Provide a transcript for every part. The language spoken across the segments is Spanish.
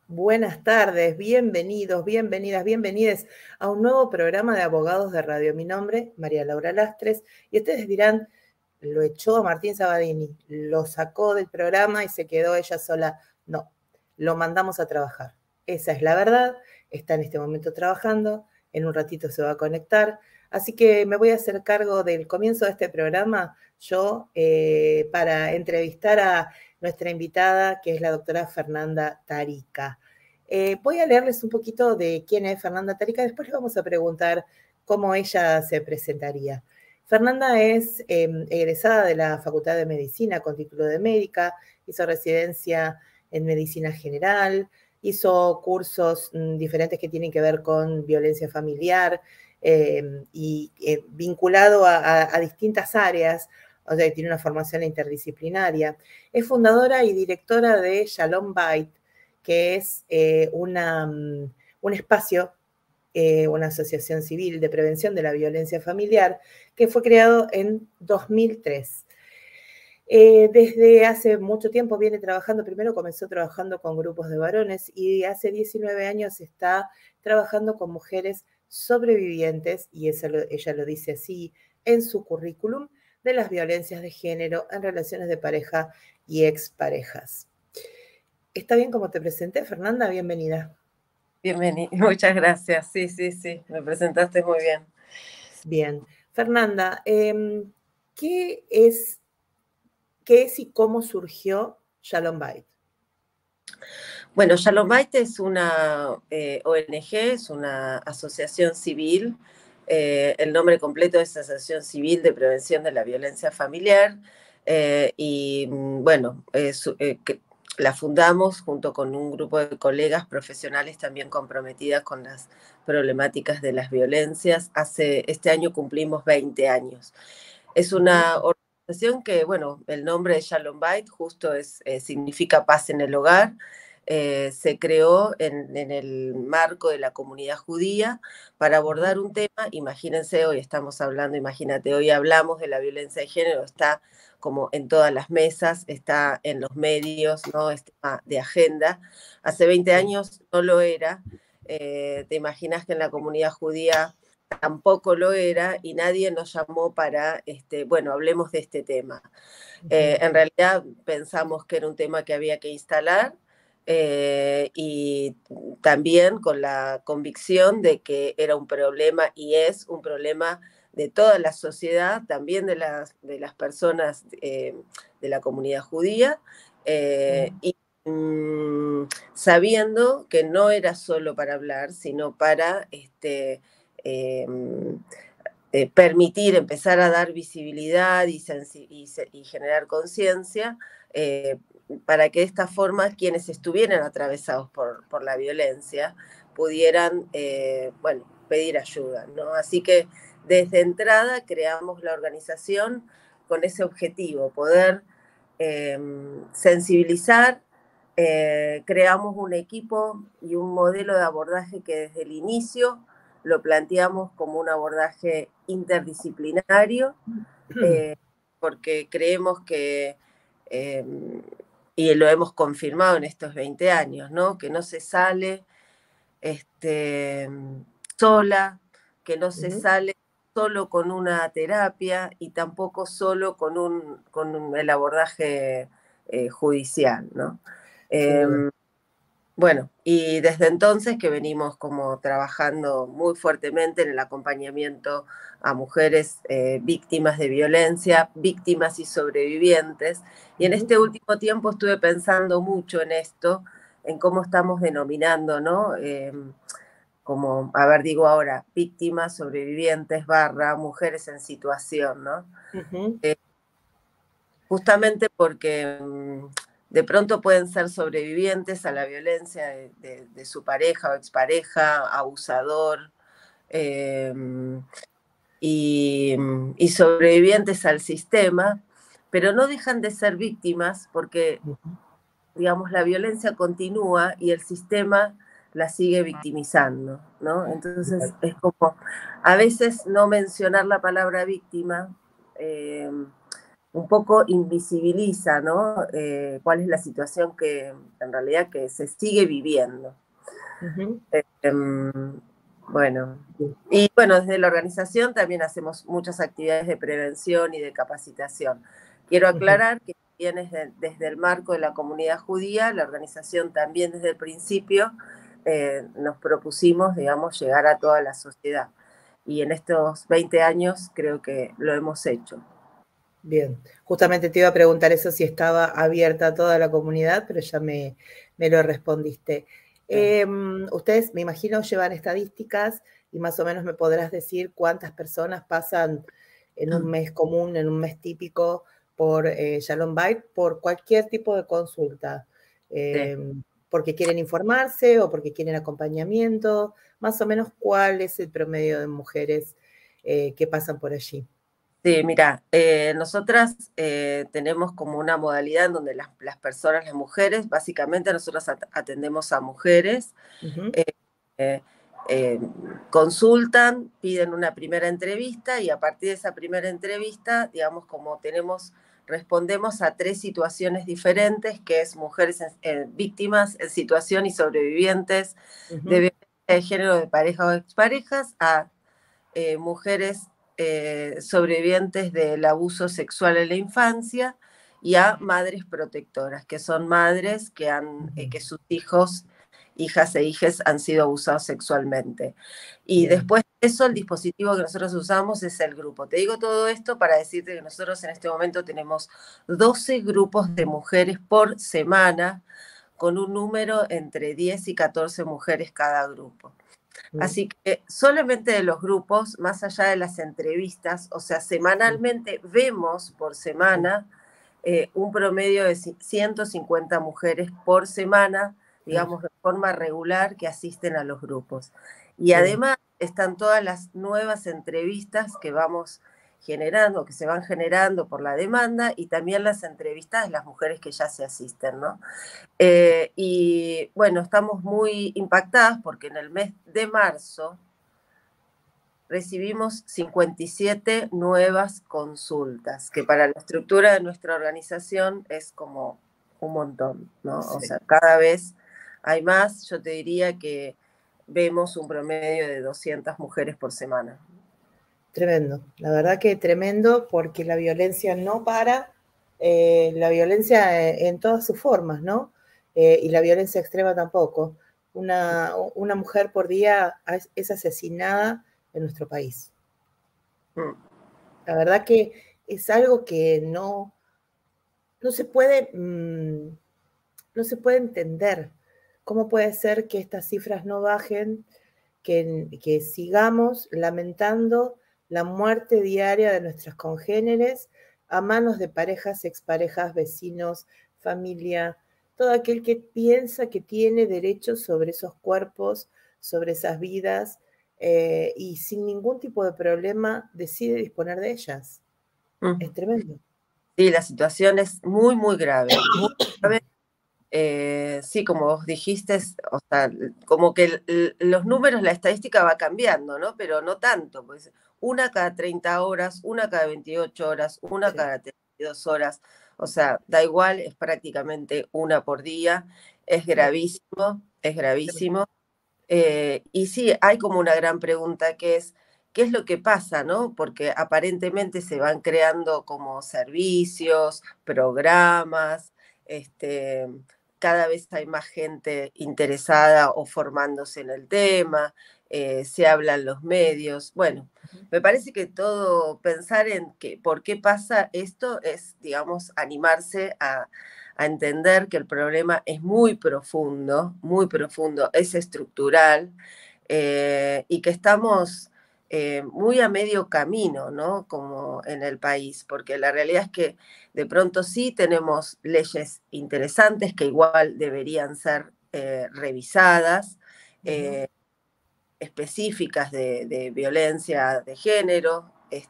Buenas tardes, bienvenidos, bienvenidas, bienvenides a un nuevo programa de Abogados de Radio. Mi nombre, María Laura Lastres, y ustedes dirán, lo echó a Martín Sabadini, lo sacó del programa y se quedó ella sola. No, lo mandamos a trabajar. Esa es la verdad, está en este momento trabajando, en un ratito se va a conectar, así que me voy a hacer cargo del comienzo de este programa, yo, para entrevistar a nuestra invitada, que es la doctora Fernanda Tarica. Voy a leerles un poquito de quién es Fernanda Tarica, después le vamos a preguntar cómo ella se presentaría. Fernanda es egresada de la Facultad de Medicina con título de médica, hizo residencia en Medicina General, hizo cursos diferentes que tienen que ver con violencia familiar y vinculado a distintas áreas, o sea, tiene una formación interdisciplinaria. Es fundadora y directora de Shalom Bait, que es un espacio, una asociación civil de prevención de la violencia familiar, que fue creado en 2003. Desde hace mucho tiempo viene trabajando, primero comenzó trabajando con grupos de varones y hace 19 años está trabajando con mujeres sobrevivientes, y ella lo dice así en su currículum, de las violencias de género en relaciones de pareja y exparejas. ¿Está bien como te presenté, Fernanda? Bienvenida. Bienvenida, muchas gracias. Sí, me presentaste muy bien. Bien. Fernanda, ¿qué es y cómo surgió Shalom Bait? Bueno, Shalom Bait es una ONG, es una asociación civil. El nombre completo es Asociación Civil de Prevención de la Violencia Familiar. La fundamos junto con un grupo de colegas profesionales también comprometidas con las problemáticas de las violencias. Este año cumplimos 20 años. Es una organización que, bueno, el nombre de Shalom Bait justo significa paz en el hogar. Se creó en el marco de la comunidad judía para abordar un tema. Imagínense, hoy estamos hablando, imagínate, hoy hablamos de la violencia de género, está como en todas las mesas, está en los medios, ¿no? Es tema de agenda. Hace 20 años no lo era. Te imaginas que en la comunidad judía tampoco lo era y nadie nos llamó para, bueno, hablemos de este tema. En realidad pensamos que era un tema que había que instalar, y también con la convicción de que era un problema y es un problema de toda la sociedad, también de las personas de la comunidad judía, y sabiendo que no era solo para hablar, sino para eh, permitir, empezar a dar visibilidad y generar conciencia, para que de esta forma quienes estuvieran atravesados por la violencia pudieran, bueno, pedir ayuda, ¿no? Así que desde entrada creamos la organización con ese objetivo, poder sensibilizar. Creamos un equipo y un modelo de abordaje que desde el inicio lo planteamos como un abordaje interdisciplinario, porque creemos que, eh, y lo hemos confirmado en estos 20 años, ¿no? Que no se sale sola, que no se sale solo con una terapia y tampoco solo con el abordaje judicial, ¿no? Bueno, y desde entonces que venimos como trabajando muy fuertemente en el acompañamiento a mujeres víctimas de violencia, víctimas y sobrevivientes. Y en este último tiempo estuve pensando mucho en esto, en cómo estamos denominando, ¿no? Como, a ver, digo ahora, víctimas, sobrevivientes, mujeres en situación, ¿no? Justamente porque de pronto pueden ser sobrevivientes a la violencia de su pareja o expareja, abusador, eh, y sobrevivientes al sistema, pero no dejan de ser víctimas porque, digamos, la violencia continúa y el sistema la sigue victimizando, ¿no? Entonces es como, a veces no mencionar la palabra víctima, un poco invisibiliza, ¿no? Cuál es la situación que en realidad que se sigue viviendo. Ujú. Bueno, y bueno, desde la organización también hacemos muchas actividades de prevención y de capacitación. Quiero Ujú. aclarar que también desde el marco de la comunidad judía, la organización también desde el principio nos propusimos, digamos, llegar a toda la sociedad. Y en estos 20 años creo que lo hemos hecho. Bien, justamente te iba a preguntar eso si estaba abierta a toda la comunidad, pero ya me lo respondiste. Ustedes, me imagino, llevan estadísticas y más o menos me podrás decir cuántas personas pasan en un mes común, en un mes típico, por Shalom Bait, por cualquier tipo de consulta, Sí. porque quieren informarse o porque quieren acompañamiento, más o menos cuál es el promedio de mujeres que pasan por allí. Sí, mira, nosotras tenemos como una modalidad en donde las personas, las mujeres, básicamente nosotros atendemos a mujeres, Ujú. eh, eh, eh, consultan, piden una primera entrevista y a partir de esa primera entrevista, digamos, como respondemos a 3 situaciones diferentes, que es mujeres víctimas en situación y sobrevivientes de Ujú. violencia de género de pareja o exparejas, a mujeres sobrevivientes del abuso sexual en la infancia y a madres protectoras, que son madres que sus hijos, hijas e hijes han sido abusados sexualmente. Y Bien. después de eso, el dispositivo que nosotros usamos es el grupo. Te digo todo esto para decirte que nosotros en este momento tenemos 12 grupos de mujeres por semana, con un número entre 10 y 14 mujeres cada grupo. Mm. Así que solamente de los grupos, más allá de las entrevistas, o sea, Sí, semanalmente vemos por sí, semana un promedio de 150 mujeres por semana, claro, digamos, de forma regular que asisten a los grupos. Y sí. además están todas las nuevas entrevistas que vamos generando, que se van generando por la demanda, y también las entrevistas de las mujeres que ya se asisten, ¿no? Y bueno, estamos muy impactadas porque en el mes de marzo recibimos 57 nuevas consultas, que para la estructura de nuestra organización es como un montón, ¿no? O Sí. sea, cada vez hay más. Yo te diría que vemos un promedio de 200 mujeres por semana. Tremendo. La verdad que tremendo porque la violencia no para, la violencia en todas sus formas, ¿no? Y la violencia extrema tampoco. Una mujer por día es asesinada en nuestro país. Mm. La verdad que es algo que no se puede, no se puede entender. ¿Cómo puede ser que estas cifras no bajen, que sigamos lamentando la muerte diaria de nuestras congéneres a manos de parejas, exparejas, vecinos, familia, todo aquel que piensa que tiene derechos sobre esos cuerpos, sobre esas vidas, y sin ningún tipo de problema decide disponer de ellas? Es Mm. tremendo. Sí, la situación es muy, muy grave, muy grave. Sí, como vos dijiste, o sea, como que los números, la estadística va cambiando, ¿no? Pero no tanto, pues una cada 30 horas, una cada 28 horas, una Sí, cada 32 horas, o sea, da igual, es prácticamente una por día, es sí, gravísimo, es tremendo. gravísimo. Y sí, hay como una gran pregunta que es, ¿qué es lo que pasa, no? Porque aparentemente se van creando como servicios, programas, este, cada vez hay más gente interesada o formándose en el tema, se habla en los medios. Bueno, me parece que todo, pensar en que por qué pasa esto es, digamos, animarse a entender que el problema es muy profundo, es estructural, y que estamos muy a medio camino, ¿no? Como en el país, porque la realidad es que de pronto sí tenemos leyes interesantes que igual deberían ser revisadas, Ujú. eh, específicas de violencia de género,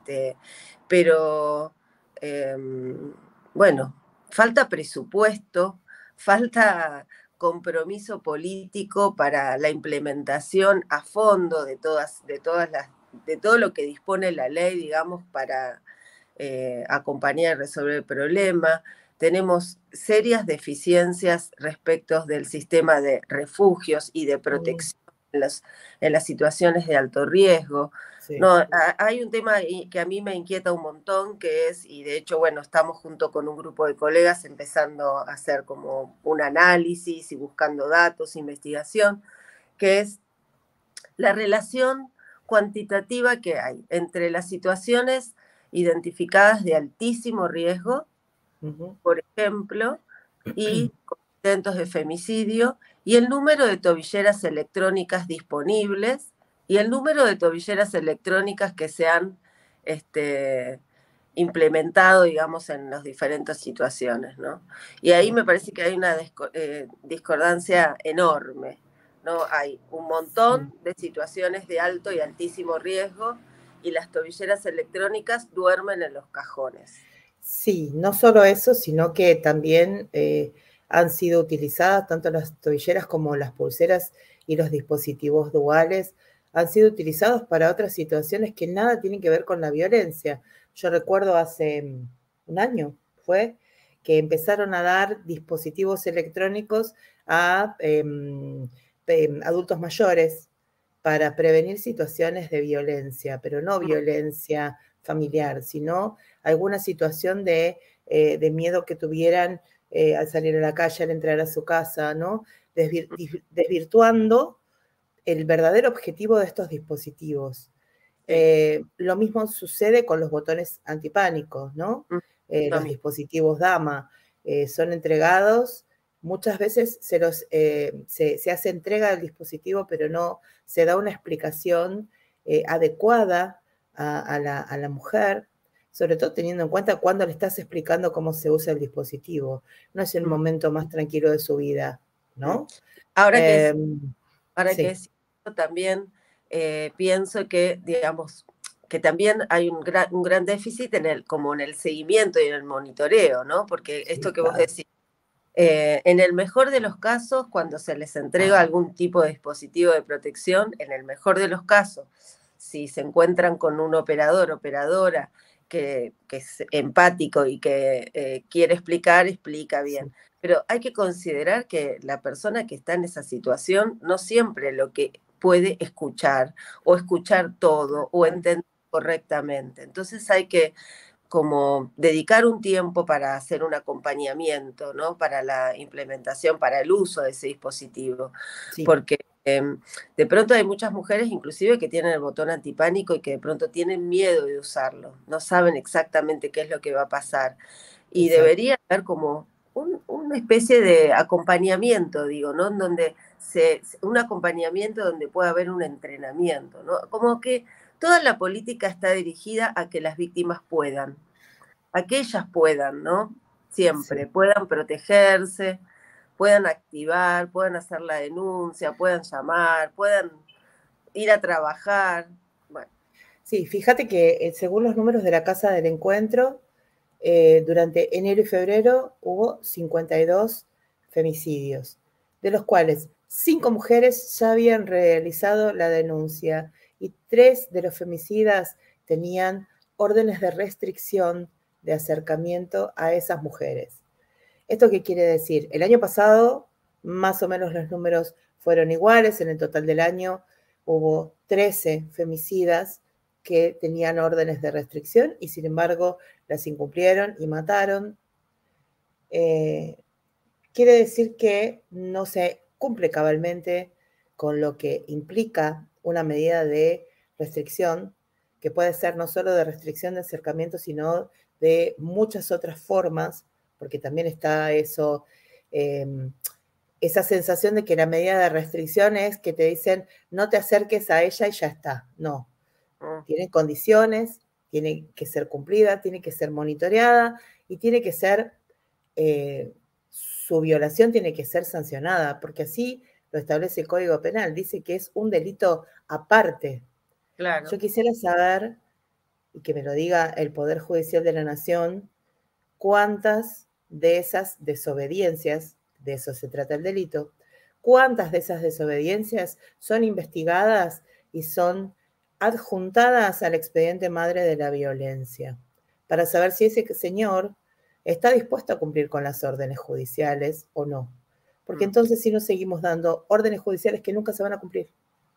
pero bueno, falta presupuesto, falta compromiso político para la implementación a fondo de todo lo que dispone la ley, digamos, acompañar y resolver el problema. Tenemos serias deficiencias respecto del sistema de refugios y de protección en las situaciones de alto riesgo. Sí. No, hay un tema que a mí me inquieta un montón, que es, y de hecho, bueno, estamos junto con un grupo de colegas empezando a hacer como un análisis y buscando datos, investigación, que es la relación cuantitativa que hay entre las situaciones identificadas de altísimo riesgo, por ejemplo, y con intentos de femicidio, y el número de tobilleras electrónicas disponibles y el número de tobilleras electrónicas que se han implementado, digamos, en las diferentes situaciones, ¿no? Y ahí me parece que hay una discordancia enorme, ¿no? Hay un montón de situaciones de alto y altísimo riesgo y las tobilleras electrónicas duermen en los cajones. Sí, no solo eso, sino que también han sido utilizadas tanto las tobilleras como las pulseras y los dispositivos duales, han sido utilizados para otras situaciones que nada tienen que ver con la violencia. Yo recuerdo hace un año, fue, que empezaron a dar dispositivos electrónicos a adultos mayores para prevenir situaciones de violencia, pero no violencia familiar, sino alguna situación de miedo que tuvieran al salir a la calle, al entrar a su casa, ¿no? Desvirtuando el verdadero objetivo de estos dispositivos. Lo mismo sucede con los botones antipánicos, ¿no? Los dispositivos DAMA son entregados, muchas veces se hace entrega del dispositivo, pero no se da una explicación adecuada a la mujer, sobre todo teniendo en cuenta cuando le estás explicando cómo se usa el dispositivo. No es el momento más tranquilo de su vida, ¿no? Ahora que es también pienso que, digamos, que también hay un gran déficit como en el seguimiento y en el monitoreo, ¿no? Porque esto que vos decís, en el mejor de los casos, cuando se les entrega algún tipo de dispositivo de protección, en el mejor de los casos, si se encuentran con un operadora que es empático y que quiere explica bien. Pero hay que considerar que la persona que está en esa situación no siempre lo que puede escuchar o escuchar todo o entender correctamente. Entonces hay que como dedicar un tiempo para hacer un acompañamiento, ¿no? Para la implementación, para el uso de ese dispositivo. Porque de pronto hay muchas mujeres inclusive que tienen el botón antipánico y que de pronto tienen miedo de usarlo, no saben exactamente qué es lo que va a pasar. Y debería haber como una especie de acompañamiento, digo, ¿no? En donde un acompañamiento donde pueda haber un entrenamiento, ¿no? Como que toda la política está dirigida a que las víctimas puedan, a que ellas puedan, ¿no? Siempre, puedan protegerse, puedan activar, puedan hacer la denuncia, puedan llamar, puedan ir a trabajar. Bueno. Sí, fíjate que según los números de la Casa del Encuentro, durante enero y febrero hubo 52 femicidios, de los cuales 5 mujeres ya habían realizado la denuncia y 3 de los femicidas tenían órdenes de restricción de acercamiento a esas mujeres. ¿Esto qué quiere decir? El año pasado, más o menos los números fueron iguales, en el total del año hubo 13 femicidas que tenían órdenes de restricción y sin embargo las incumplieron y mataron. Quiere decir que no se cumple cabalmente con lo que implica una medida de restricción, que puede ser no solo de restricción de acercamiento, sino de muchas otras formas, porque también está eso, esa sensación de que la medida de restricción es que te dicen no te acerques a ella y ya está. No, tiene condiciones, tiene que ser cumplida, tiene que ser monitoreada y tiene que ser, su violación tiene que ser sancionada, porque así lo establece el Código Penal, dice que es un delito aparte. Claro. Yo quisiera saber, y que me lo diga el Poder Judicial de la Nación, cuántas de esas desobediencias, de eso se trata el delito, cuántas de esas desobediencias son investigadas y son adjuntadas al expediente madre de la violencia. para saber si ese señor está dispuesto a cumplir con las órdenes judiciales o no. Porque entonces si no seguimos dando órdenes judiciales que nunca se van a cumplir.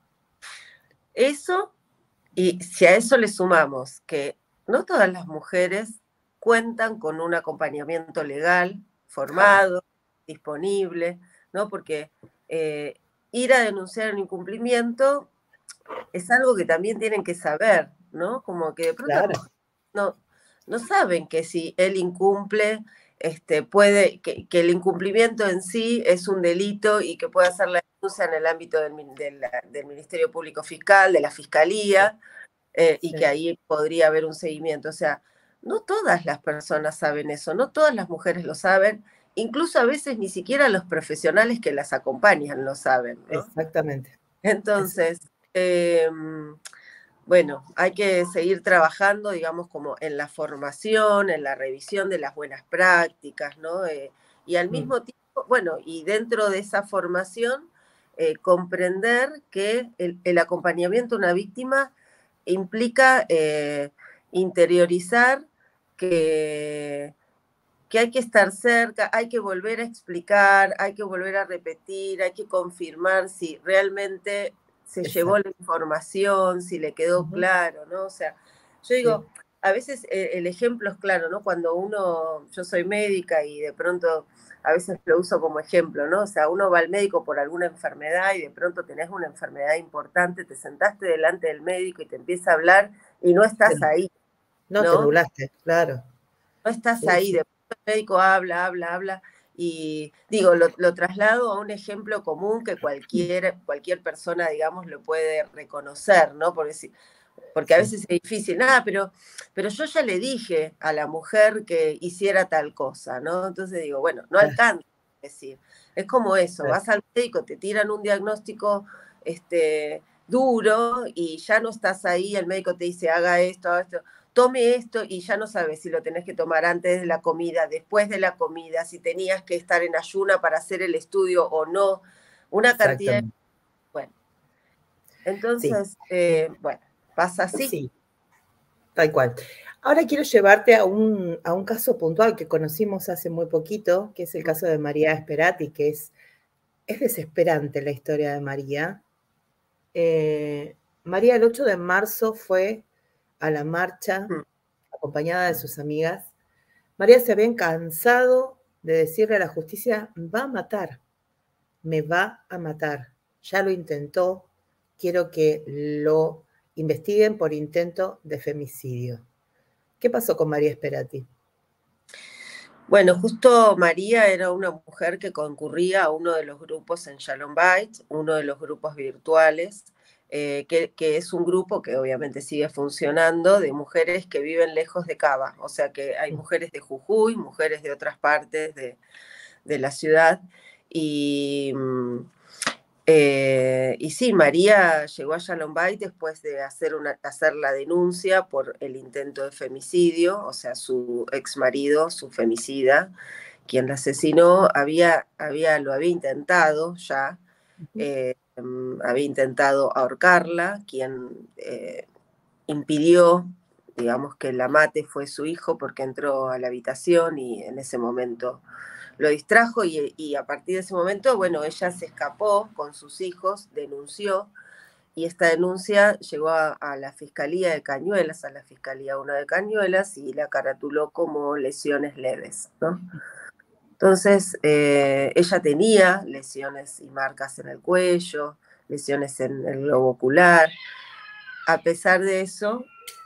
Eso, y si a eso le sumamos que no todas las mujeres cuentan con un acompañamiento legal formado, disponible, ¿no? Porque ir a denunciar un incumplimiento es algo que también tienen que saber, ¿no? Como que de pronto no saben que si él incumple, que el incumplimiento en sí es un delito y que puede hacer la denuncia en el ámbito del Ministerio Público Fiscal, de la Fiscalía, y que ahí podría haber un seguimiento. O sea, no todas las personas saben eso, no todas las mujeres lo saben, incluso a veces ni siquiera los profesionales que las acompañan lo saben, ¿no? Exactamente. Entonces, bueno, hay que seguir trabajando, digamos, como en la formación, en la revisión de las buenas prácticas, ¿no? Y al mismo tiempo, bueno, y dentro de esa formación, comprender que el acompañamiento a una víctima implica interiorizar que hay que estar cerca, hay que volver a explicar, hay que volver a repetir, hay que confirmar si realmente se llevó la información, si le quedó claro, ¿no? O sea, yo digo, a veces el ejemplo es claro, ¿no? Cuando yo soy médica y de pronto a veces lo uso como ejemplo, ¿no? O sea, uno va al médico por alguna enfermedad y de pronto tenés una enfermedad importante, te sentaste delante del médico y te empieza a hablar y no estás ahí. No, te nublaste, claro. No estás ahí, de pronto el médico habla, y digo, lo traslado a un ejemplo común que cualquier persona, digamos, lo puede reconocer, ¿no? Porque a veces es difícil, pero yo ya le dije a la mujer que hiciera tal cosa, ¿no? Entonces digo, bueno, no alcanza a decir. Es como eso, vas al médico, te tiran un diagnóstico duro y ya no estás ahí, el médico te dice, haga esto, tome esto, y ya no sabes si lo tenés que tomar antes de la comida, después de la comida, si tenías que estar en ayuna para hacer el estudio o no, una cantidad de... Bueno, entonces, bueno, pasa así. Sí, tal cual. Ahora quiero llevarte a un caso puntual que conocimos hace muy poquito, que es el caso de María Esperati, que es desesperante la historia de María. María el 8 de marzo fue a la marcha acompañada de sus amigas. María se había cansado de decirle a la justicia, va a matar, me va a matar. Ya lo intentó, quiero que lo investiguen por intento de femicidio. ¿Qué pasó con María Esperati? Bueno, justo María era una mujer que concurría a uno de los grupos en Shalom Bait, uno de los grupos virtuales, que es un grupo que obviamente sigue funcionando, de mujeres que viven lejos de Cava. O sea que hay mujeres de Jujuy, mujeres de otras partes de la ciudad. Y sí, María llegó a Shalom Bait después de hacer la denuncia por el intento de femicidio, o sea, su ex marido, su femicida, quien la asesinó, lo había intentado ya, había intentado ahorcarla, quien impidió, digamos, que la mate fue su hijo porque entró a la habitación y en ese momento lo distrajo y a partir de ese momento, bueno, ella se escapó con sus hijos, denunció, y esta denuncia llegó a la Fiscalía de Cañuelas, a la Fiscalía 1 de Cañuelas, y la caratuló como lesiones leves, ¿no? Entonces, ella tenía lesiones y marcas en el cuello, lesiones en el globo ocular. A pesar de eso,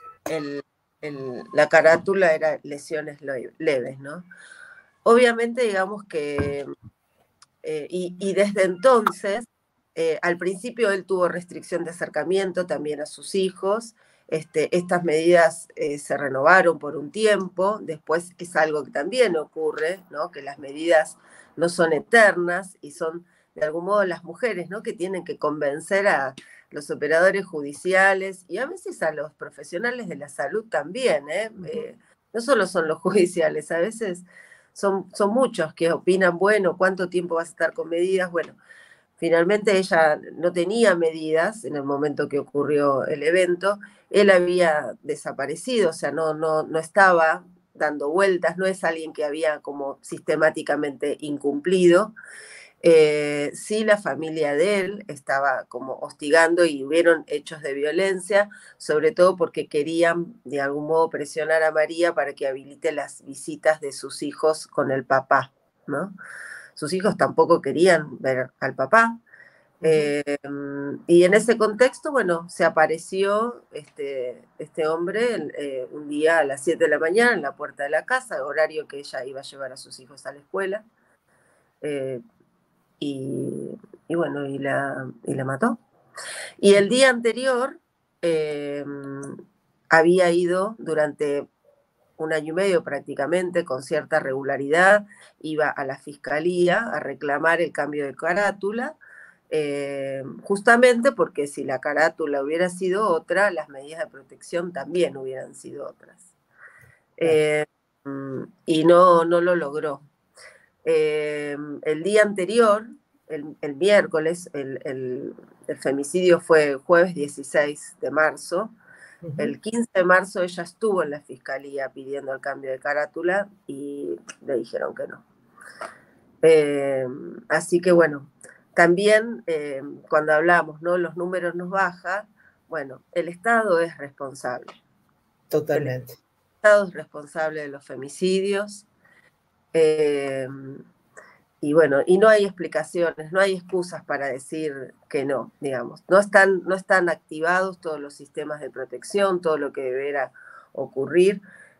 la carátula era lesiones leves, ¿no? Obviamente, digamos que, y desde entonces, al principio él tuvo restricción de acercamiento también a sus hijos. Estas medidas se renovaron por un tiempo, después es algo que también ocurre, ¿no? Que las medidas no son eternas y son de algún modo las mujeres, ¿no? Que tienen que convencer a los operadores judiciales y a veces a los profesionales de la salud también, no solo son los judiciales, a veces son muchos que opinan, bueno, ¿cuánto tiempo vas a estar con medidas? Bueno, finalmente ella no tenía medidas en el momento que ocurrió el evento, él había desaparecido, o sea, no estaba dando vueltas, no es alguien que había como sistemáticamente incumplido. Sí, la familia de él estaba como hostigando y hubieron hechos de violencia, sobre todo porque querían de algún modo presionar a María para que habilite las visitas de sus hijos con el papá, ¿no? Sus hijos tampoco querían ver al papá. Y en ese contexto, bueno, se apareció este hombre un día a las 7 de la mañana en la puerta de la casa, horario que ella iba a llevar a sus hijos a la escuela. Eh, y, y bueno, y la mató. Y el día anterior eh, había ido durante un año y medio prácticamente, con cierta regularidad, iba a la fiscalía a reclamar el cambio de carátula, justamente porque si la carátula hubiera sido otra, las medidas de protección también hubieran sido otras. Y no lo logró. El día anterior, el miércoles, el femicidio fue jueves 16 de marzo. El 15 de marzo ella estuvo en la fiscalía pidiendo el cambio de carátula y le dijeron que no. Así que bueno, también cuando hablamos, ¿no? Los números nos bajan, bueno, el Estado es responsable. Totalmente. El Estado es responsable de los femicidios. Y bueno, y no hay explicaciones, no hay excusas para decir que no, digamos. No están activados todos los sistemas de protección, todo lo que deberá ocurrir.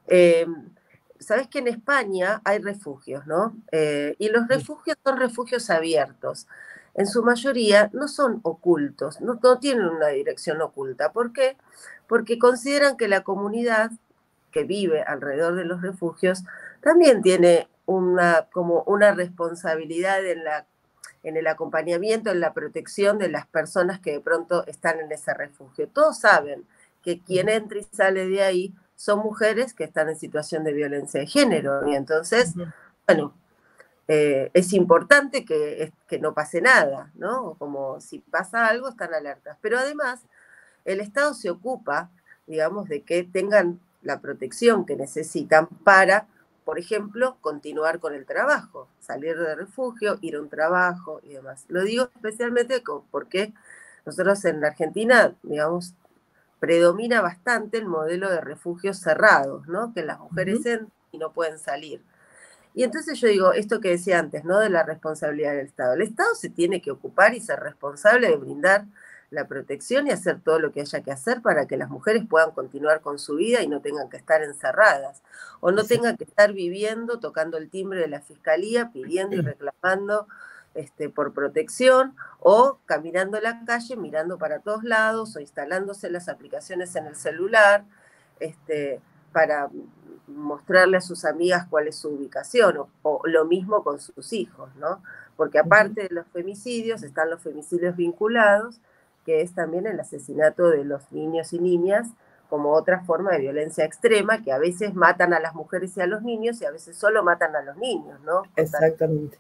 Sabes que en España hay refugios, ¿no? Y los refugios son refugios abiertos. En su mayoría no son ocultos, no tienen una dirección oculta. ¿Por qué? Porque consideran que la comunidad que vive alrededor de los refugios también tiene como una responsabilidad en el acompañamiento, en la protección de las personas que de pronto están en ese refugio. Todos saben que quien entra y sale de ahí son mujeres que están en situación de violencia de género. Y entonces, bueno, es importante que no pase nada, ¿no? Como si pasa algo, están alertas. Pero además, el Estado se ocupa, digamos, de que tengan la protección que necesitan para, por ejemplo, continuar con el trabajo, salir de refugio, ir a un trabajo y demás. Lo digo especialmente porque nosotros en la Argentina, digamos, predomina bastante el modelo de refugios cerrados, ¿no? Que las mujeres entran y no pueden salir. Y entonces yo digo, esto que decía antes, ¿no? De la responsabilidad del Estado. El Estado se tiene que ocupar y ser responsable de brindar la protección y hacer todo lo que haya que hacer para que las mujeres puedan continuar con su vida y no tengan que estar encerradas, o no tengan que estar viviendo, tocando el timbre de la fiscalía, pidiendo y reclamando por protección, o caminando la calle, mirando para todos lados, o instalándose las aplicaciones en el celular, para mostrarle a sus amigas cuál es su ubicación, o lo mismo con sus hijos, ¿no? Porque aparte de los femicidios, están los femicidios vinculados, que es también el asesinato de los niños y niñas como otra forma de violencia extrema, que a veces matan a las mujeres y a los niños, y a veces solo matan a los niños, ¿no? Exactamente.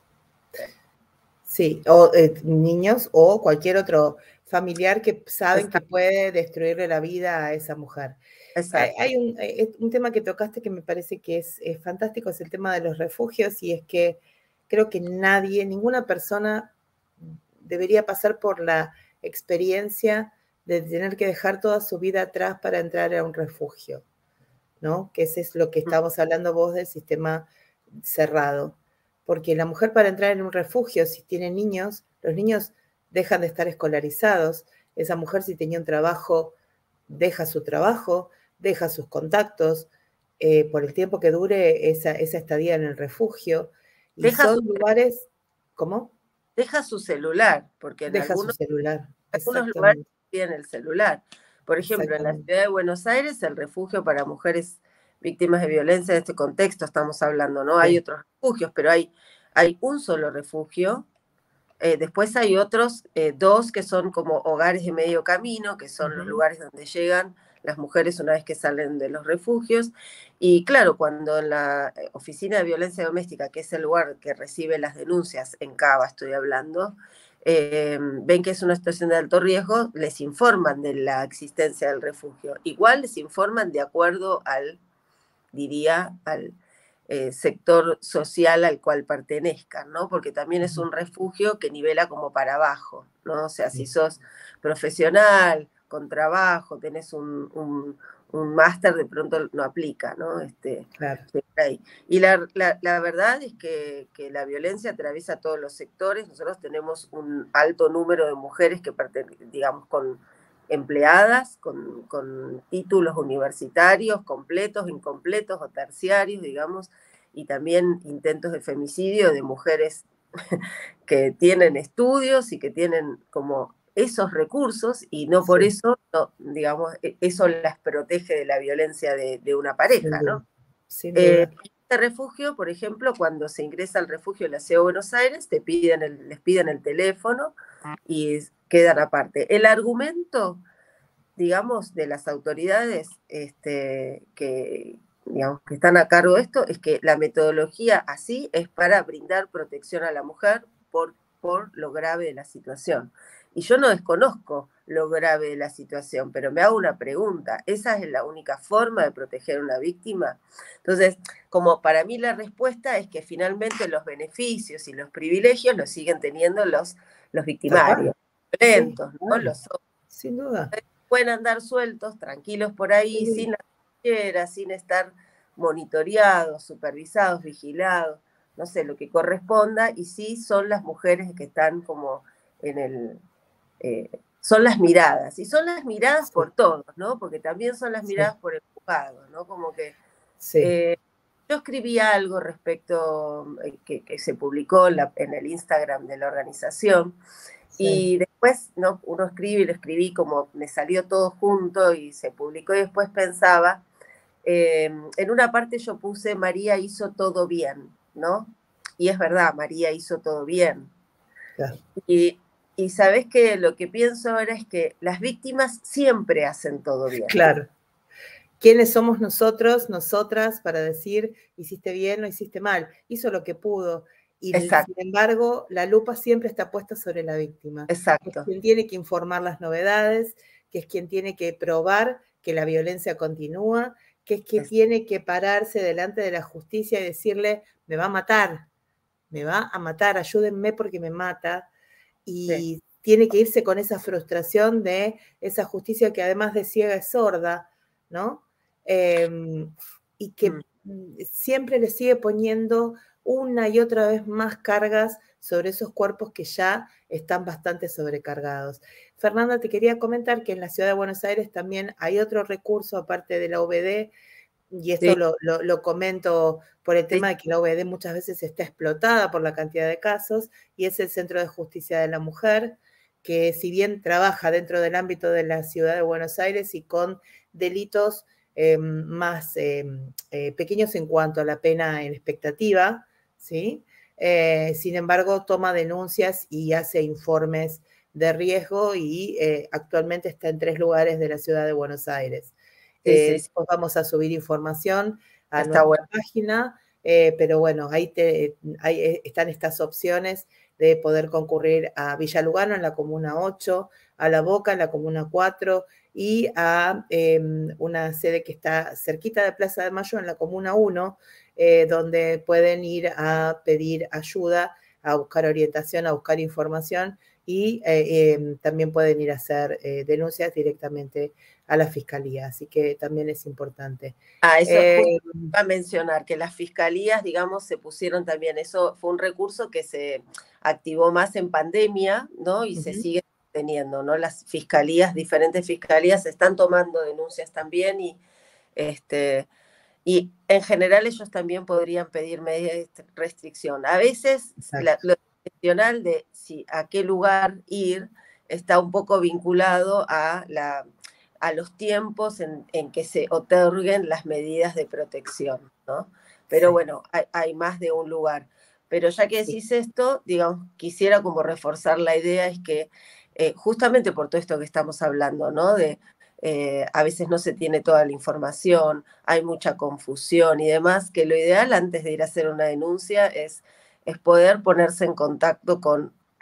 Sí, o niños o cualquier otro familiar que saben que puede destruirle la vida a esa mujer. Hay un tema que tocaste que me parece que es fantástico, es el tema de los refugios, y es que creo que ninguna persona debería pasar por la experiencia de tener que dejar toda su vida atrás para entrar a un refugio, ¿no? Que ese es lo que estábamos hablando vos del sistema cerrado. Porque la mujer, para entrar en un refugio, si tiene niños, los niños dejan de estar escolarizados. Esa mujer, si tenía un trabajo, deja su trabajo, deja sus contactos, por el tiempo que dure esa estadía en el refugio. Y son lugares, ¿cómo? Deja su celular, porque en algunos lugares tienen el celular. Por ejemplo, en la ciudad de Buenos Aires, el refugio para mujeres víctimas de violencia, de este contexto estamos hablando, ¿no? Sí. Hay otros refugios, pero hay un solo refugio. Después hay otros, dos que son como hogares de medio camino, que son los lugares donde llegan las mujeres una vez que salen de los refugios. Y claro, cuando en la Oficina de Violencia Doméstica, que es el lugar que recibe las denuncias, en Cava estoy hablando, ven que es una situación de alto riesgo, les informan de la existencia del refugio. Igual les informan de acuerdo al, diría, al sector social al cual pertenezcan, ¿no? Porque también es un refugio que nivela como para abajo, ¿no? O sea, si sos profesional, con trabajo, tenés un máster, de pronto no aplica, ¿no? Claro. Y la verdad es que la violencia atraviesa todos los sectores. Nosotros tenemos un alto número de mujeres que digamos, con empleadas, con títulos universitarios completos, incompletos o terciarios, digamos, y también intentos de femicidio de mujeres que tienen estudios y que tienen como esos recursos y no por eso, no, digamos, eso las protege de la violencia de una pareja, Sin duda, ¿no? sin duda. Este refugio, por ejemplo, cuando se ingresa al refugio de la Ciudad de Buenos Aires, les piden el teléfono y quedan aparte. El argumento, digamos, de las autoridades digamos, que están a cargo de esto es que la metodología así es para brindar protección a la mujer por lo grave de la situación. Y yo no desconozco lo grave de la situación, pero me hago una pregunta, ¿esa es la única forma de proteger a una víctima? Entonces, como para mí la respuesta es que finalmente los beneficios y los privilegios los siguen teniendo los victimarios, violentos, sí, ¿no? Los sin duda. Pueden andar sueltos, tranquilos por ahí, sin la frontera, sin estar monitoreados, supervisados, vigilados, no sé, lo que corresponda, y sí son las mujeres que están como en el... son las miradas, y son las miradas por todos, ¿no? Porque también son las miradas por el juzgado, ¿no? Como que... yo escribí algo respecto, que se publicó en el Instagram de la organización, y después, ¿no? Uno escribe y lo escribí como me salió todo junto y se publicó, y después pensaba, en una parte yo puse María hizo todo bien, ¿no? Y es verdad, María hizo todo bien. Claro. Y sabes que lo que pienso ahora es que las víctimas siempre hacen todo bien. Claro. ¿Quiénes somos nosotros, nosotras, para decir hiciste bien o hiciste mal? Hizo lo que pudo. Y Exacto. sin embargo, la lupa siempre está puesta sobre la víctima. Exacto. Es quien tiene que informar las novedades, que es quien tiene que probar que la violencia continúa, que es quien tiene que pararse delante de la justicia y decirle, me va a matar, ayúdenme porque me mata. Y tiene que irse con esa frustración de esa justicia que además de ciega es sorda, ¿no? Y que siempre le sigue poniendo una y otra vez más cargas sobre esos cuerpos que ya están bastante sobrecargados. Fernanda, te quería comentar que en la Ciudad de Buenos Aires también hay otro recurso aparte de la OBD, y esto lo comento por el tema de que la OBD muchas veces está explotada por la cantidad de casos, y es el Centro de Justicia de la Mujer, que si bien trabaja dentro del ámbito de la Ciudad de Buenos Aires y con delitos más pequeños en cuanto a la pena en expectativa, ¿sí? Sin embargo, toma denuncias y hace informes de riesgo y actualmente está en 3 lugares de la Ciudad de Buenos Aires. Después vamos a subir información a nuestra página, pero bueno, ahí están estas opciones de poder concurrir a Villa Lugano en la Comuna 8, a La Boca en la Comuna 4 y a una sede que está cerquita de Plaza de Mayo en la Comuna 1, donde pueden ir a pedir ayuda, a buscar orientación, a buscar información y también pueden ir a hacer denuncias directamente a la Fiscalía, así que también es importante. Eso va a mencionar, que las fiscalías, digamos, se pusieron también, eso fue un recurso que se activó más en pandemia, ¿no? Y se sigue teniendo, ¿no? Las fiscalías, diferentes fiscalías, están tomando denuncias también y en general ellos también podrían pedir medidas de restricción. A veces lo excepcional de a qué lugar ir está un poco vinculado a los tiempos en que se otorguen las medidas de protección, ¿no? Pero bueno, hay más de un lugar. Pero ya que decís esto, digamos, quisiera como reforzar la idea, es que justamente por todo esto que estamos hablando, ¿no? A veces no se tiene toda la información, hay mucha confusión y demás, que lo ideal antes de ir a hacer una denuncia es poder ponerse en contacto con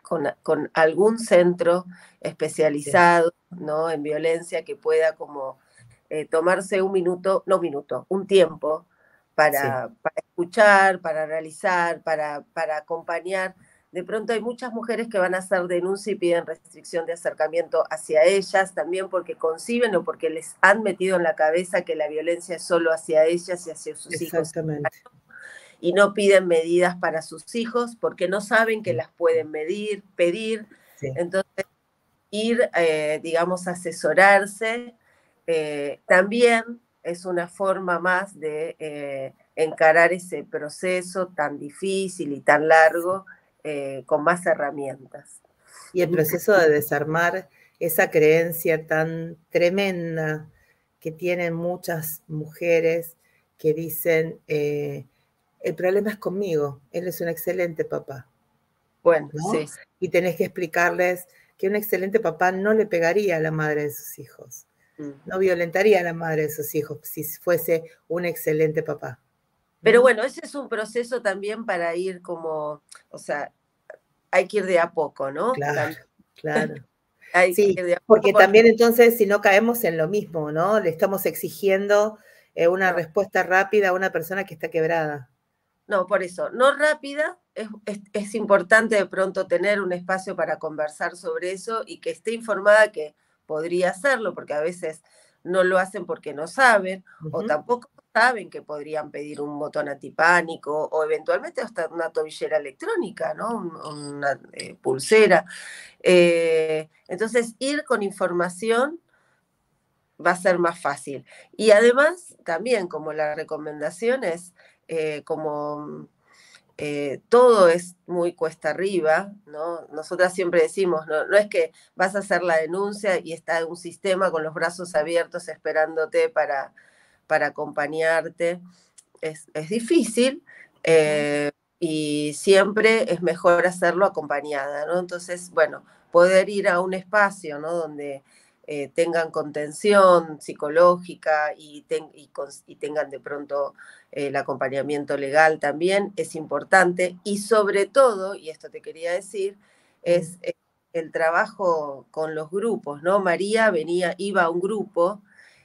con algún centro especializado, ¿no?, en violencia que pueda como tomarse un tiempo para escuchar, para analizar, para acompañar. De pronto hay muchas mujeres que van a hacer denuncia y piden restricción de acercamiento hacia ellas, también porque conciben o porque les han metido en la cabeza que la violencia es solo hacia ellas y hacia sus hijos. Exactamente. Y no piden medidas para sus hijos porque no saben que las pueden pedir. Sí. Entonces, ir, digamos, a asesorarse también es una forma más de encarar ese proceso tan difícil y tan largo con más herramientas. Y el proceso de desarmar esa creencia tan tremenda que tienen muchas mujeres que dicen, el problema es conmigo, él es un excelente papá. Bueno, ¿no? sí. Y tenés que explicarles que un excelente papá no le pegaría a la madre de sus hijos, no violentaría a la madre de sus hijos si fuese un excelente papá. Pero bueno, ese es un proceso también para ir como, o sea, hay que ir de a poco, ¿no? Claro, claro. Hay sí, que ir de a poco porque también entonces si no caemos en lo mismo, ¿no? Le estamos exigiendo una respuesta rápida a una persona que está quebrada. No, por eso, no rápida, es importante de pronto tener un espacio para conversar sobre eso y que esté informada que podría hacerlo, porque a veces no lo hacen porque no saben, o tampoco saben que podrían pedir un botón antipánico, o eventualmente hasta una tobillera electrónica, ¿no? Una pulsera. Entonces, ir con información va a ser más fácil. Y además, también como la recomendación es como todo es muy cuesta arriba, ¿no? Nosotras siempre decimos, no es que vas a hacer la denuncia y está un sistema con los brazos abiertos esperándote para acompañarte. Es difícil y siempre es mejor hacerlo acompañada, ¿no? Entonces, bueno, poder ir a un espacio, ¿no?, donde tengan contención psicológica y tengan de pronto el acompañamiento legal también es importante. Y sobre todo, y esto te quería decir, es el trabajo con los grupos, ¿no? María iba a un grupo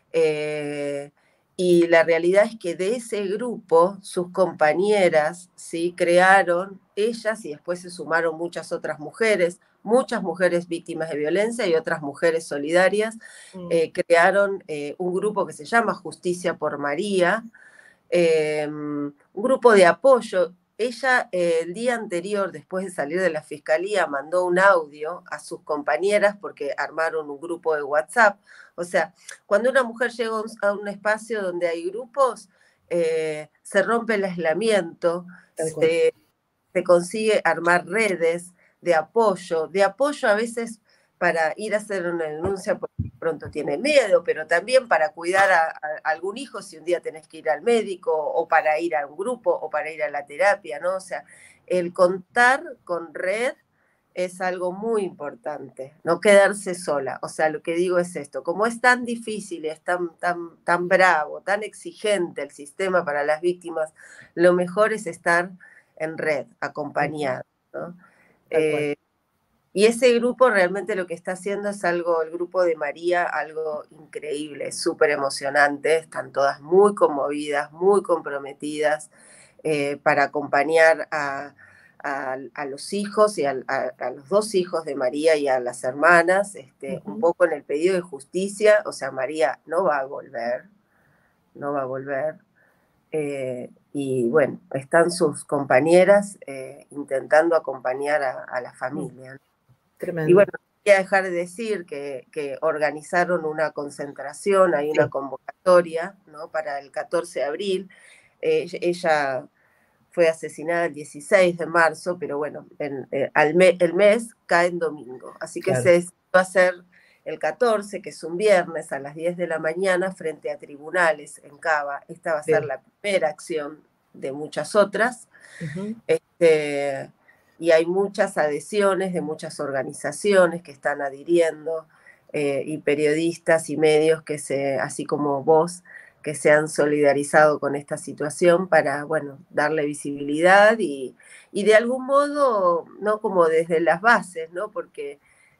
y la realidad es que de ese grupo, sus compañeras, ¿sí?, crearon, ellas y después se sumaron muchas otras mujeres víctimas de violencia y otras mujeres solidarias, crearon un grupo que se llama Justicia por María, un grupo de apoyo. Ella el día anterior, después de salir de la fiscalía, mandó un audio a sus compañeras porque armaron un grupo de WhatsApp. O sea, cuando una mujer llega a un espacio donde hay grupos, se rompe el aislamiento, se consigue armar redes de apoyo a veces para ir a hacer una denuncia porque pronto tiene miedo, pero también para cuidar a algún hijo si un día tenés que ir al médico, o para ir a un grupo, o para ir a la terapia, ¿no? O sea, el contar con red es algo muy importante, no quedarse sola. O sea, lo que digo es esto, como es tan difícil, es tan bravo, tan exigente el sistema para las víctimas, lo mejor es estar en red, acompañado, ¿no? Y ese grupo realmente lo que está haciendo es algo, el grupo de María, algo increíble, súper emocionante. Están todas muy conmovidas, muy comprometidas para acompañar a los hijos y a los dos hijos de María y a las hermanas, un poco en el pedido de justicia. O sea, María no va a volver. Y bueno, están sus compañeras intentando acompañar a la familia, ¿no? Tremendo. Y bueno, quería dejar de decir que organizaron una concentración, hay una convocatoria, ¿no?, para el 14 de abril. Ella fue asesinada el 16 de marzo, pero bueno, el mes cae en domingo. Así que se va a hacer el 14, que es un viernes, a las 10 de la mañana, frente a tribunales en Cava. Esta va a ser la primera acción de muchas otras. Y hay muchas adhesiones de muchas organizaciones que están adhiriendo, y periodistas y medios así como vos, que se han solidarizado con esta situación para, bueno, darle visibilidad y de algún modo, no como desde las bases, ¿no? Porque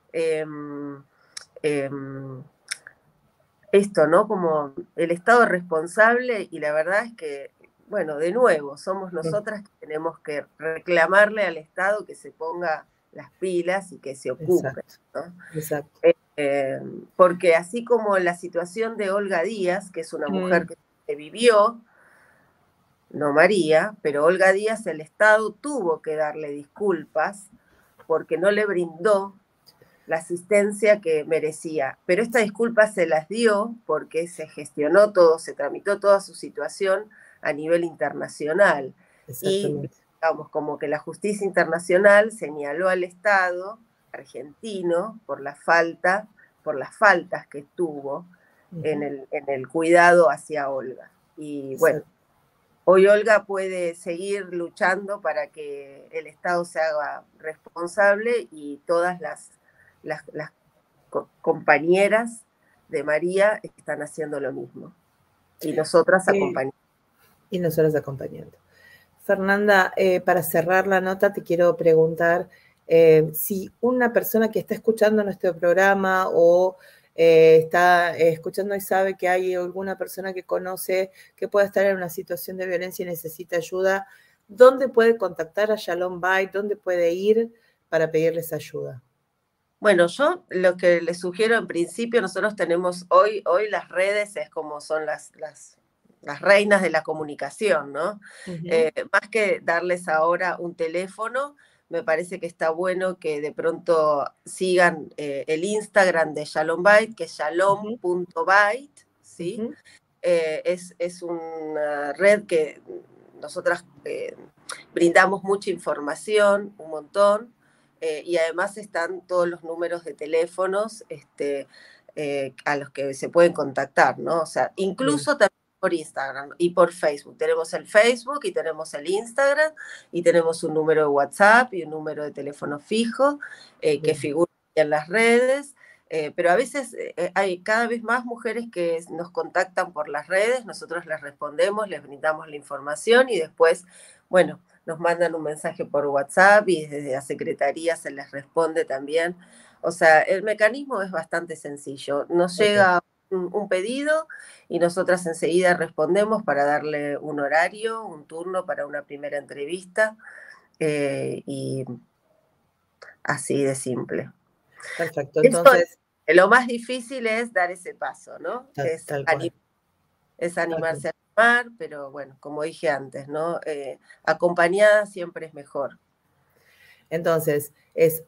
esto, ¿no? Como el Estado es responsable y la verdad es que, bueno, de nuevo, somos nosotras que tenemos que reclamarle al Estado que se ponga las pilas y que se ocupe, ¿no? Exacto. Porque así como la situación de Olga Díaz, que es una mujer que vivió, no María, pero Olga Díaz, el Estado tuvo que darle disculpas porque no le brindó la asistencia que merecía. Pero esta disculpa se las dio porque se gestionó todo, se tramitó toda su situación a nivel internacional. Y, digamos, como que la justicia internacional señaló al Estado argentino por las faltas que tuvo en el cuidado hacia Olga. Y bueno, hoy Olga puede seguir luchando para que el Estado se haga responsable y todas las compañeras de María están haciendo lo mismo. Y nosotras acompañando. Y nosotras acompañando. Fernanda, para cerrar la nota te quiero preguntar si una persona que está escuchando nuestro programa o está escuchando y sabe que hay alguna persona que conoce que pueda estar en una situación de violencia y necesita ayuda, ¿dónde puede contactar a Shalom Bayit? ¿Dónde puede ir para pedirles ayuda? Bueno, yo lo que les sugiero en principio, nosotros tenemos hoy las redes, es como son las reinas de la comunicación, ¿no? Más que darles ahora un teléfono, me parece que está bueno que de pronto sigan el Instagram de Shalom Bayit, que es shalom.bayit, ¿sí? Es una red que nosotras brindamos mucha información, un montón, y además están todos los números de teléfonos a los que se pueden contactar, ¿no? O sea, incluso también por Instagram y por Facebook. Tenemos el Facebook y tenemos el Instagram y tenemos un número de WhatsApp y un número de teléfono fijo que figura en las redes. Pero a veces hay cada vez más mujeres que nos contactan por las redes, nosotros les respondemos, les brindamos la información y después, bueno, nos mandan un mensaje por WhatsApp y desde la secretaría se les responde también. O sea, el mecanismo es bastante sencillo. Nos llega un pedido y nosotras enseguida respondemos para darle un horario, un turno para una primera entrevista y así de simple. Perfecto, entonces... Lo más difícil es dar ese paso, ¿no? Es animarse a llamar, pero bueno, como dije antes, ¿no? Acompañada siempre es mejor. Entonces, es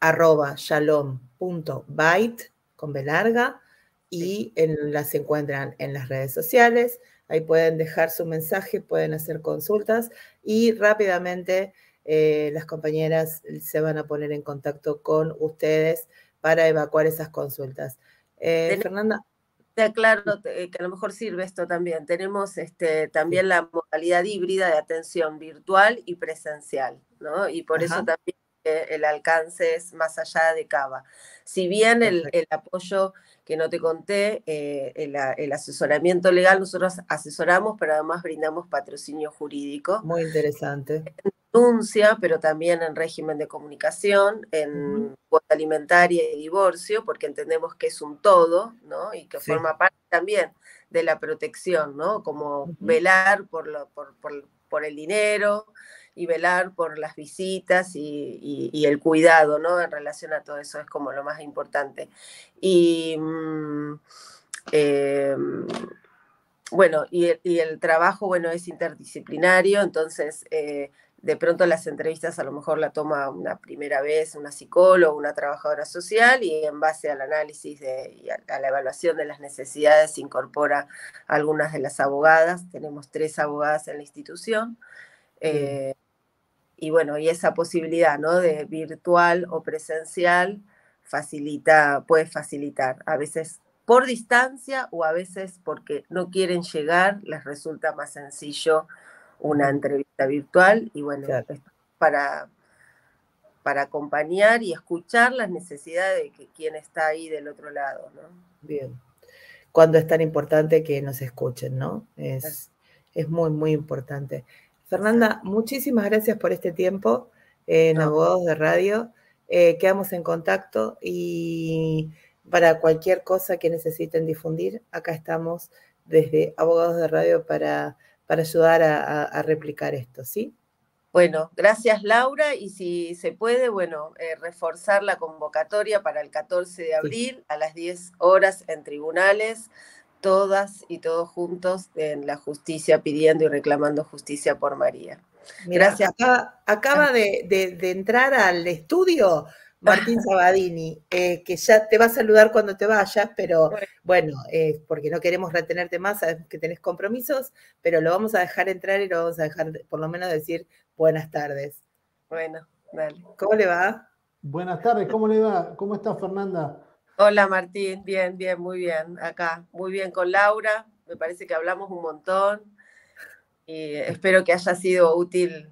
@shalom.bayit con B larga y las encuentran en las redes sociales. Ahí pueden dejar su mensaje, pueden hacer consultas y rápidamente las compañeras se van a poner en contacto con ustedes para evacuar esas consultas. Fernanda. Te aclaro que a lo mejor sirve esto también. Tenemos también la modalidad híbrida de atención virtual y presencial, ¿no? Y por eso también el alcance es más allá de Cava. Si bien el apoyo que no te conté, el asesoramiento legal, nosotros asesoramos, pero además brindamos patrocinio jurídico. Muy interesante. Denuncia, pero también en régimen de comunicación, en cuota alimentaria y divorcio, porque entendemos que es un todo, ¿no? Y que forma parte también de la protección, ¿no? Como velar por el dinero y velar por las visitas y el cuidado, ¿no? En relación a todo eso es como lo más importante. Y bueno, y el trabajo, bueno, es interdisciplinario, entonces de pronto las entrevistas a lo mejor la toma una primera vez una psicóloga, una trabajadora social, y en base al análisis y a la evaluación de las necesidades se incorpora algunas de las abogadas. Tenemos 3 abogadas en la institución. Y bueno, y esa posibilidad, ¿no? De virtual o presencial puede facilitar. A veces por distancia o a veces porque no quieren llegar, les resulta más sencillo una entrevista virtual y bueno, para acompañar y escuchar las necesidades de quien está ahí del otro lado, ¿no? Bien. cuando es tan importante que nos escuchen, ¿no? Es muy, muy importante. Fernanda, muchísimas gracias por este tiempo en Abogados de Radio. Quedamos en contacto y para cualquier cosa que necesiten difundir, acá estamos desde Abogados de Radio para ayudar a replicar esto, ¿sí? Bueno, gracias Laura, y si se puede, bueno, reforzar la convocatoria para el 14 de abril a las 10 horas en tribunales, todas y todos juntos en la justicia, pidiendo y reclamando justicia por María. Mira, gracias. Acaba de entrar al estudio Martín Sabadini, que ya te va a saludar cuando te vayas, pero bueno, porque no queremos retenerte más, sabemos que tenés compromisos, pero lo vamos a dejar entrar y lo vamos a dejar por lo menos decir buenas tardes. Bueno, dale. ¿Cómo le va? Buenas tardes, ¿cómo le va? ¿Cómo está Fernanda? Hola Martín, bien, bien, muy bien, acá, muy bien con Laura, me parece que hablamos un montón y espero que haya sido útil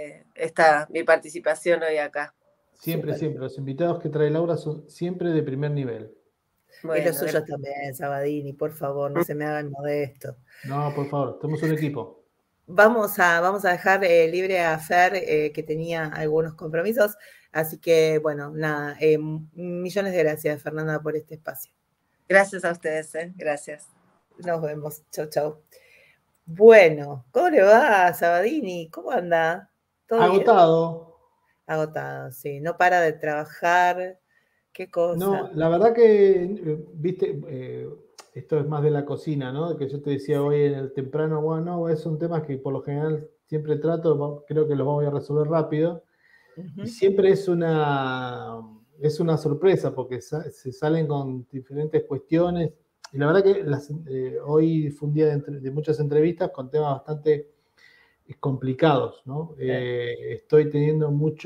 mi participación hoy acá. Siempre, siempre, los invitados que trae Laura son siempre de primer nivel. Bueno, y los suyos también, Sabadini, por favor, no se me hagan modesto. No, por favor, somos un equipo. Vamos a dejar libre a Fer, que tenía algunos compromisos. Así que, bueno, nada, millones de gracias, Fernanda, por este espacio. Gracias a ustedes, gracias. Nos vemos. Chau, chau. Bueno, ¿cómo le va, Sabadini? ¿Cómo anda? ¿Todo agotado? Bien? Agotado, sí. No para de trabajar. ¿Qué cosa? No, la verdad que, viste, esto es más de la cocina, ¿no? Que yo te decía hoy en el temprano, bueno, son temas que por lo general siempre trato, creo que los voy a resolver rápido. Y siempre es una sorpresa porque se salen con diferentes cuestiones. Y la verdad que hoy fue un día de muchas entrevistas con temas bastante complicados, ¿no? Estoy teniendo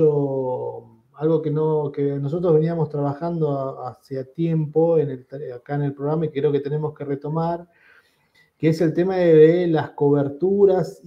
algo que nosotros veníamos trabajando hacia tiempo acá en el programa y creo que tenemos que retomar, que es el tema de las coberturas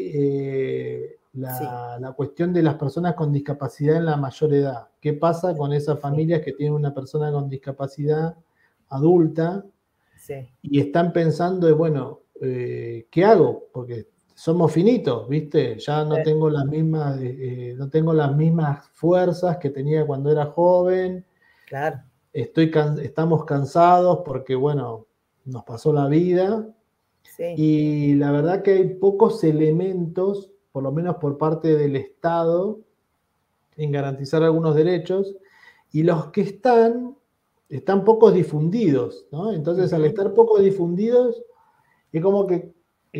y la cuestión de las personas con discapacidad en la mayor edad. ¿Qué pasa con esas familias que tienen una persona con discapacidad adulta y están pensando de, bueno, ¿qué hago? Porque somos finitos, ¿viste? Ya no tengo las mismas, no tengo las mismas fuerzas que tenía cuando era joven. Claro. Estamos cansados porque, bueno, nos pasó la vida. Sí. Y la verdad que hay pocos elementos, por lo menos por parte del Estado, en garantizar algunos derechos, y los que están pocos difundidos, ¿no? Entonces, al estar poco difundidos, es como que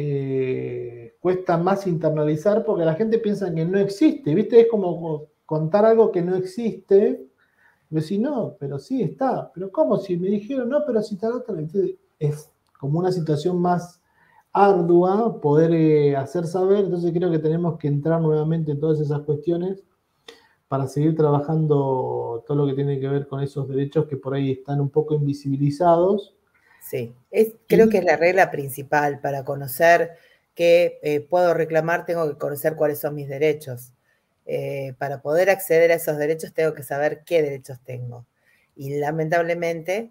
cuesta más internalizar porque la gente piensa que no existe, ¿viste? Es como contar algo que no existe, y decir, no, pero sí está, pero ¿cómo? Si me dijeron, no, pero si está otra, es como una situación más ardua poder hacer saber, entonces creo que tenemos que entrar nuevamente en todas esas cuestiones para seguir trabajando todo lo que tiene que ver con esos derechos que por ahí están un poco invisibilizados. Sí, creo que es la regla principal para conocer qué puedo reclamar, tengo que conocer cuáles son mis derechos. Para poder acceder a esos derechos tengo que saber qué derechos tengo. Y lamentablemente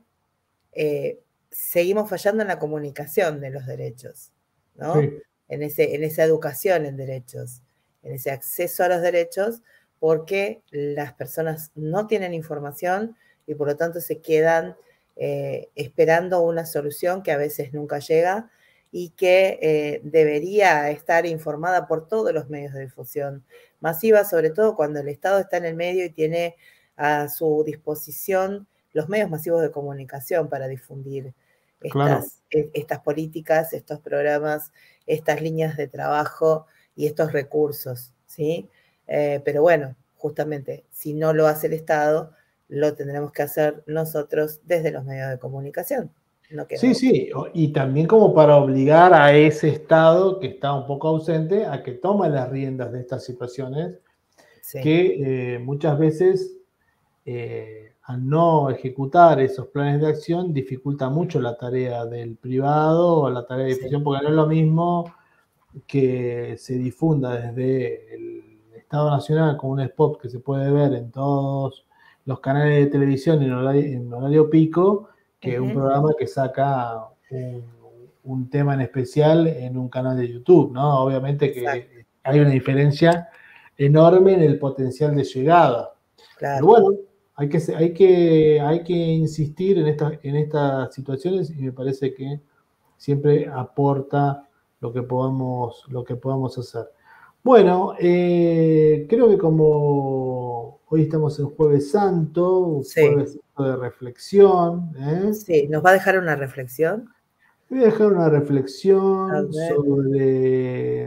seguimos fallando en la comunicación de los derechos, ¿no? Sí. En esa educación en derechos, en ese acceso a los derechos, porque las personas no tienen información y por lo tanto se quedan esperando una solución que a veces nunca llega y que debería estar informada por todos los medios de difusión masiva, sobre todo cuando el Estado está en el medio y tiene a su disposición los medios masivos de comunicación para difundir estas políticas, estos programas, estas líneas de trabajo y estos recursos, ¿sí? Pero bueno, justamente, si no lo hace el Estado, lo tendremos que hacer nosotros desde los medios de comunicación. No sí, sí, y también como para obligar a ese Estado que está un poco ausente a que tome las riendas de estas situaciones, que muchas veces al no ejecutar esos planes de acción dificulta mucho la tarea del privado o la tarea de difusión, porque no es lo mismo que se difunda desde el Estado Nacional con un spot que se puede ver en todos los canales de televisión en horario pico, que un programa que saca un tema en especial en un canal de YouTube, ¿no? Obviamente que Exacto. hay una diferencia enorme en el potencial de llegada. Claro. Pero bueno, hay que insistir en estas situaciones y me parece que siempre aporta lo que podamos hacer. Bueno, creo que como hoy estamos en Jueves Santo, Sí. Jueves Santo de reflexión. Sí, ¿nos va a dejar una reflexión? Voy a dejar una reflexión sobre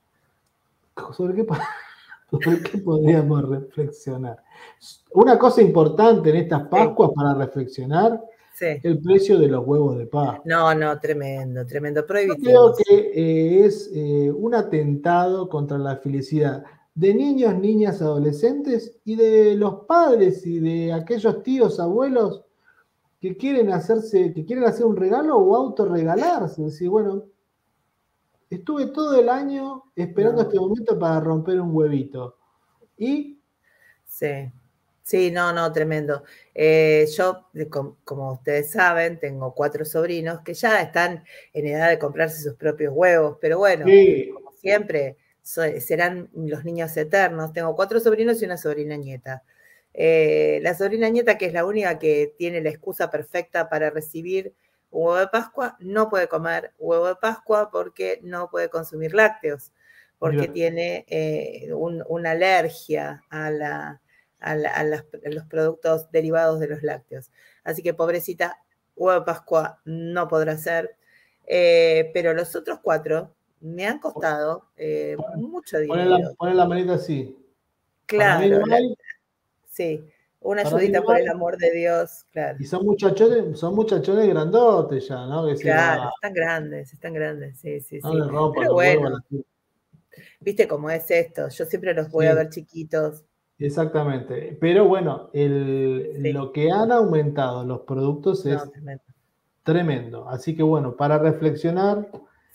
qué podríamos reflexionar. Una cosa importante en estas Pascuas para reflexionar, el precio de los huevos de Pascua. No, tremendo, prohibitivo. Yo creo que es un atentado contra la felicidad de niños, niñas, adolescentes y de los padres y de aquellos tíos, abuelos que quieren hacer un regalo o autorregalarse. Es decir, bueno, estuve todo el año esperando este momento para romper un huevito. ¿Y? Sí, no, tremendo. Yo, como ustedes saben, tengo 4 sobrinos que ya están en edad de comprarse sus propios huevos, pero bueno, como siempre, serán los niños eternos. Tengo 4 sobrinos y una sobrina nieta. La sobrina nieta, que es la única que tiene la excusa perfecta para recibir un huevo de Pascua, no puede comer huevo de Pascua porque no puede consumir lácteos, porque tiene una alergia a los productos derivados de los lácteos. Así que, pobrecita, huevo de Pascua no podrá ser. Pero los otros 4 me han costado mucho dinero. Ponen la manita así. Claro, sí, una ayudita por el amor de Dios, claro. Y son muchachones grandotes ya, ¿no? Que claro, están grandes, sí. No le rompan pero los bueno, huevos. viste cómo es esto, yo siempre los voy a ver chiquitos. Exactamente, pero bueno, lo que han aumentado los productos es tremendo. Así que bueno, para reflexionar,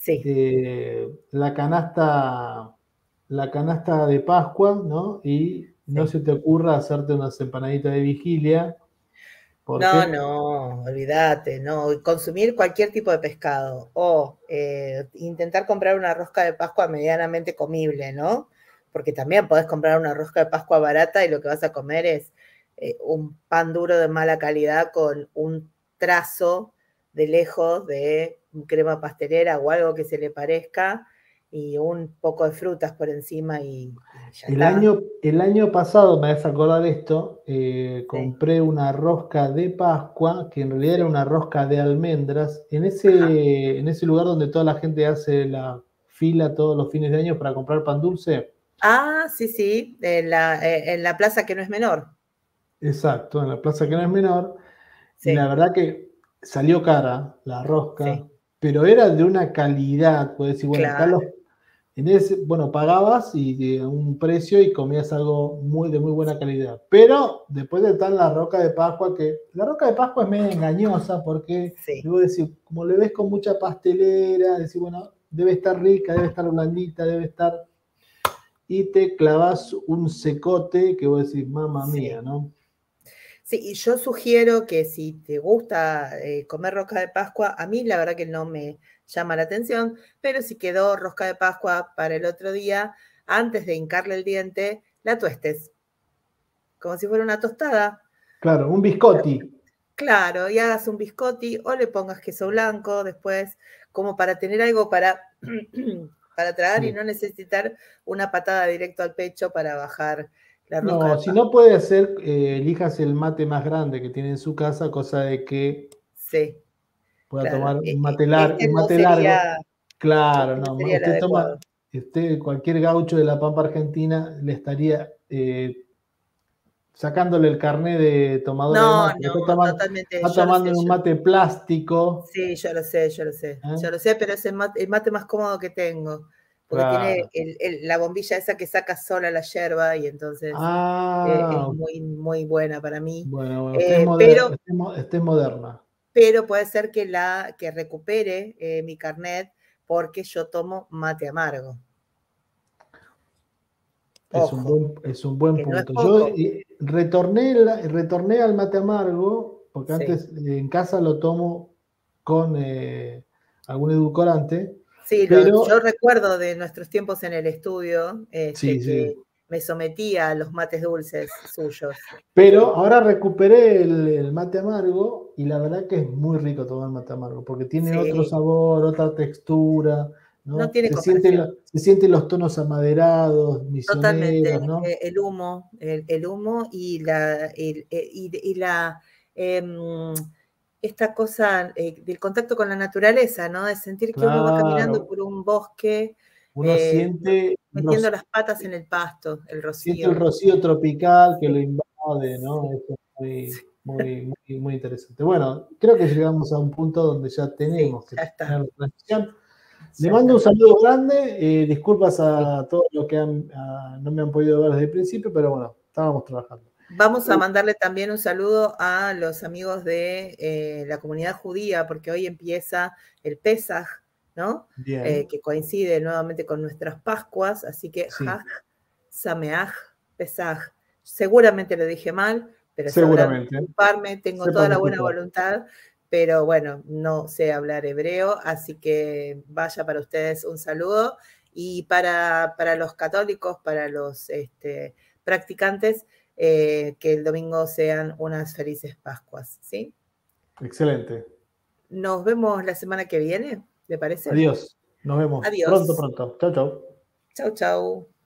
la canasta de Pascua, ¿no? Y no se te ocurra hacerte unas empanaditas de vigilia. No, olvídate, no. Consumir cualquier tipo de pescado o intentar comprar una rosca de Pascua medianamente comible, ¿no? Porque también podés comprar una rosca de Pascua barata y lo que vas a comer es un pan duro de mala calidad con un trazo de lejos de crema pastelera o algo que se le parezca y un poco de frutas por encima y ya está. El año pasado, me hace acordar esto, compré una rosca de Pascua, que en realidad era una rosca de almendras, en ese lugar donde toda la gente hace la fila todos los fines de año para comprar pan dulce. Ah, sí, en la plaza que no es menor. Exacto, en la plaza que no es menor. Y la verdad que salió cara la rosca, pero era de una calidad, puedes decir, bueno, pagabas y un precio y comías algo de muy buena calidad. Pero después está la rosca de Pascua, que la rosca de Pascua es medio engañosa porque, debo decir, como le ves con mucha pastelera, decir, bueno, debe estar rica, debe estar blandita, debe estar... Y te clavas un secote que vos decís, mamá mía, ¿no? Sí, y yo sugiero que si te gusta comer rosca de Pascua, a mí la verdad que no me llama la atención, pero si quedó rosca de Pascua para el otro día, antes de hincarle el diente, la tuestes, como si fuera una tostada. Claro, un biscotti. Claro, y hagas un biscotti o le pongas queso blanco después, como para tener algo para tragar y no necesitar una patada directo al pecho para bajar la rosca de Pascua. Si no puede ser, elijas el mate más grande que tiene en su casa, cosa de que pueda tomar un mate largo. Claro, no. Usted, cualquier gaucho de la Pampa Argentina, le estaría sacándole el carnet de tomador de mate. Totalmente. Está tomando un mate plástico. Sí, yo lo sé. Yo lo sé, pero es el mate más cómodo que tengo. Porque tiene la bombilla esa que saca sola la yerba y entonces es muy, muy buena para mí. Bueno, usted es moderna. Pero puede ser que recupere mi carnet porque yo tomo mate amargo. Es un buen punto. Yo retorné al mate amargo, porque antes en casa lo tomo con algún edulcorante. Sí, pero, yo recuerdo de nuestros tiempos en el estudio sí, que sí. me sometía a los mates dulces suyos. Pero ahora recuperé el mate amargo y la verdad que es muy rico tomar mate amargo porque tiene otro Sí, sabor, otra textura, no ¿no? tiene comparación. Se sienten los tonos amaderados, Totalmente. misioneros, ¿no? El humo, el humo y em, esta cosa del contacto con la naturaleza, ¿no? De sentir que uno va caminando Claro, por un bosque, uno siente, metiendo las patas en el pasto, el siente el rocío. rocío tropical que Sí, lo invade, ¿no? sí, Eso es sí, muy interesante. Bueno, creo que llegamos a un punto donde ya sí, tenemos que ya terminar está, la transmisión. Le ya mando un está. saludo grande, disculpas Sí. a todos los que no me han podido ver desde el principio, pero bueno, estábamos trabajando. Vamos a mandarle también un saludo a los amigos de la comunidad judía, porque hoy empieza el Pesaj, ¿no? Bien, Que coincide nuevamente con nuestras Pascuas, así que sí, Hag, Sameach, Pesaj. Seguramente lo dije mal, pero sabrán seguramente. disculparme, tengo toda Sepan la buena disculpar. voluntad, pero bueno, no sé hablar hebreo, así que vaya para ustedes un saludo. Y para los católicos, para los practicantes, que el domingo sean unas felices Pascuas, ¿sí? Excelente. Nos vemos la semana que viene, ¿le parece? Adiós. Nos vemos Adiós. pronto, pronto. Chau, chau. Chau, chau.